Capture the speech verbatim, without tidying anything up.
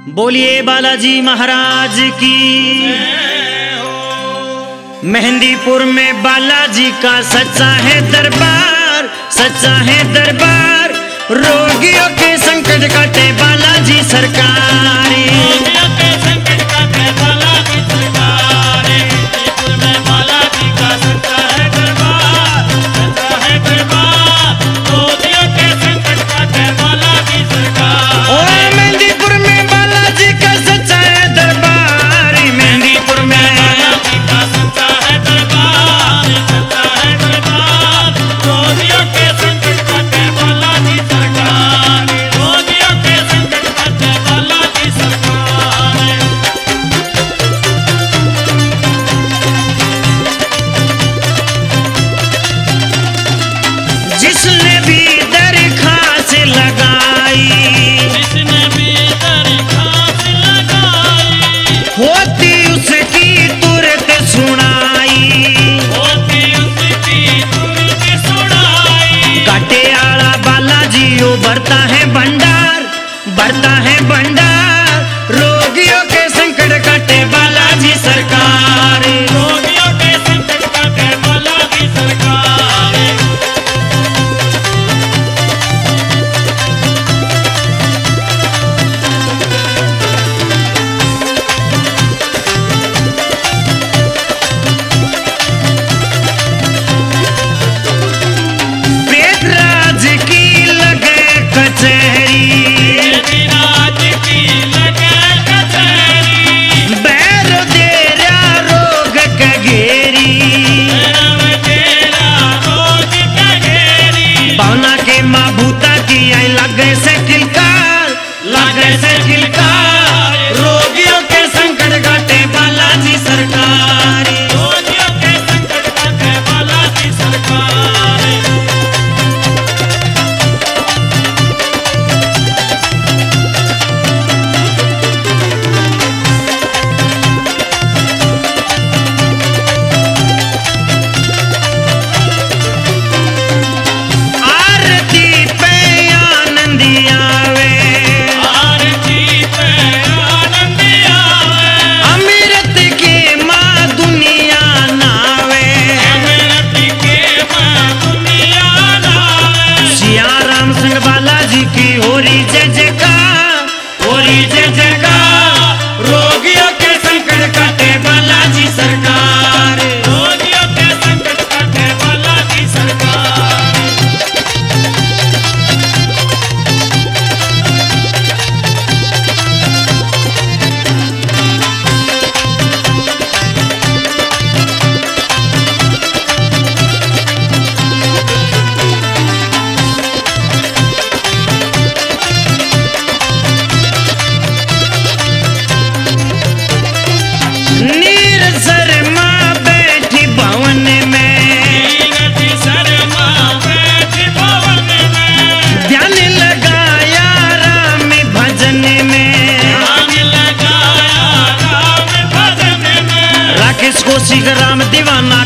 बोलिए बालाजी महाराज की। मेहंदीपुर में बालाजी का सच्चा है दरबार, सच्चा है दरबार। रोगियों के संकट काटे बालाजी सरकार। रोगियों के संकट काटे बालाजी सरकार। मेहंदीपुर में बालाजी का सच्चा है दरबार, सच्चा है दरबार। रोगियों के संकट काटे बालाजी सरकार। ओ मेहंदीपुर में बालाजी का सच्चा है दरबार। मेहंदीपुर में बालाजी का सच्चा है दरबार, सच्चा है दरबार। रोगियों के संकट काटे बालाजी सरकार। रोगियों के संकट काटे बालाजी सरकार। जिसने भी दरखास्त लगाई, जिसने भी दरखास्त लगाई, होती उसकी तुरंत सुनाई। होती उसकी तुरंत सुनाई। काटे आला बालाजी ओ भरता है भंडार, भरता है भंडार। रोगियों के संकट काटे बालाजी सरकार। रोगियों के संकट काटे बालाजी सरकार। प्रेतराज की लगे कचहरी, राज की लगे कचहरी। बैरो देरा रोग का घेरी। रव तेरा रोग का घेरी। भावना के माँ भूता की आई लगे से किलकार, लगे से किलकार। रोगियों के संकट काटे बालाजी सरकार। रोगियों के संकट काटे बालाजी सरकार। आरती पे आनंदी आवे, आरती पे आनंद आवे। अमृत के माँ दुनिया नावे। अमृत के माँ दुनिया लावे। सिया राम संग बालाजी की होरी जय जयकार, होरी जय जयकार। रोगियों के संकट काटे बालाजी सरकार। रोगियों के संकट काटे बालाजी सरकार। नीर शर्मा बैठी भवन में, नीरज शर्मा बैठ भवन में। ध्यान लगाया राम भजन में। ध्यान लगाया राम भजन में। राकेश कौशिक राम दीवाना